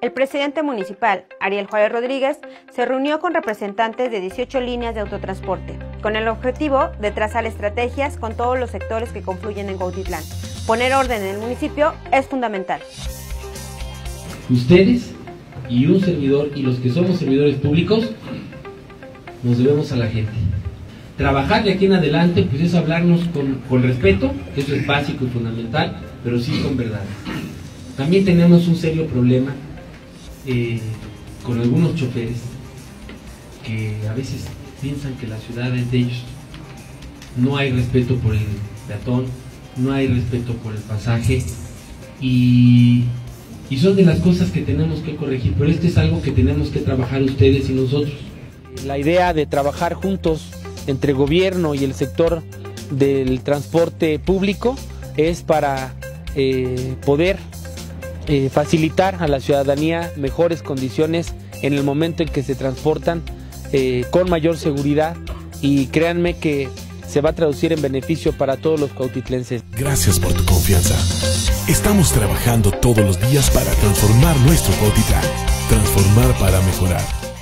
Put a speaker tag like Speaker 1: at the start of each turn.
Speaker 1: El presidente municipal, Ariel Juárez Rodríguez, se reunió con representantes de 18 líneas de autotransporte, con el objetivo de trazar estrategias con todos los sectores que confluyen en Cuautitlán. Poner orden en el municipio es fundamental.
Speaker 2: Ustedes y un servidor y los que somos servidores públicos nos debemos a la gente. Trabajar de aquí en adelante pues es hablarnos con respeto, que eso es básico y fundamental, pero sí con verdad. También tenemos un serio problema con algunos choferes que a veces piensan que la ciudad es de ellos. No hay respeto por el peatón, no hay respeto por el pasaje y son de las cosas que tenemos que corregir, pero esto es algo que tenemos que trabajar ustedes y nosotros.
Speaker 3: La idea de trabajar juntos entre gobierno y el sector del transporte público es para poder facilitar a la ciudadanía mejores condiciones en el momento en que se transportan con mayor seguridad, y créanme que se va a traducir en beneficio para todos los cuautitlenses.
Speaker 4: Gracias por tu confianza. Estamos trabajando todos los días para transformar nuestro Cuautitlán. Transformar para mejorar.